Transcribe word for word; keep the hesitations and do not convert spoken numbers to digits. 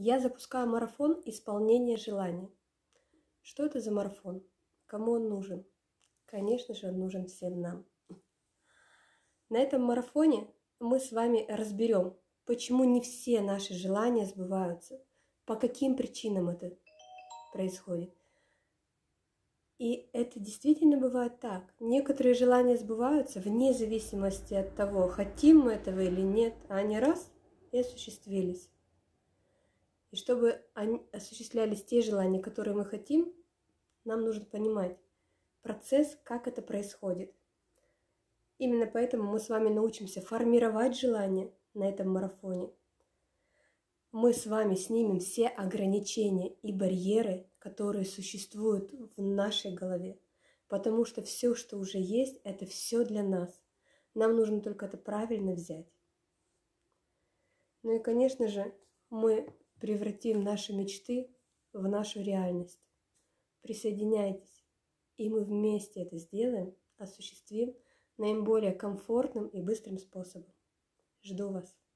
Я запускаю марафон исполнения желаний. Что это за марафон? Кому он нужен? Конечно же, он нужен всем нам. На этом марафоне мы с вами разберем, почему не все наши желания сбываются, по каким причинам это происходит. И это действительно бывает так. Некоторые желания сбываются вне зависимости от того, хотим мы этого или нет, а они раз и осуществились. И чтобы они осуществлялись те желания, которые мы хотим, нам нужно понимать процесс, как это происходит. Именно поэтому мы с вами научимся формировать желания на этом марафоне. Мы с вами снимем все ограничения и барьеры, которые существуют в нашей голове. Потому что все, что уже есть, это все для нас. Нам нужно только это правильно взять. Ну и, конечно же, мы превратим наши мечты в нашу реальность. Присоединяйтесь, и мы вместе это сделаем, осуществим наиболее комфортным и быстрым способом. Жду вас.